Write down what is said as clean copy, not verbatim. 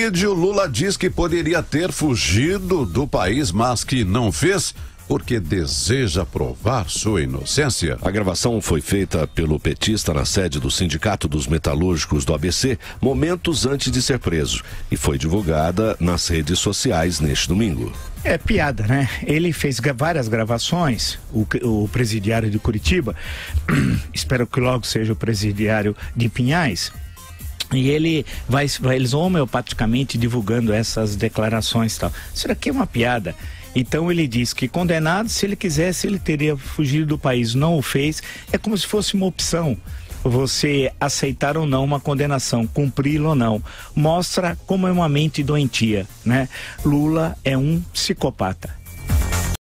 vídeo, Lula diz que poderia ter fugido do país, mas que não fez porque deseja provar sua inocência. A gravação foi feita pelo petista na sede do Sindicato dos Metalúrgicos do ABC, momentos antes de ser preso, e foi divulgada nas redes sociais neste domingo. É piada, né? Ele fez várias gravações, o presidiário de Curitiba, espero que logo seja o presidiário de Pinhais, e eles homeopaticamente divulgando essas declarações e tal. Isso daqui é uma piada. Então ele diz que condenado, se ele quisesse, ele teria fugido do país. Não o fez. É como se fosse uma opção. Você aceitar ou não uma condenação, cumpri-la ou não. Mostra como é uma mente doentia, né? Lula é um psicopata.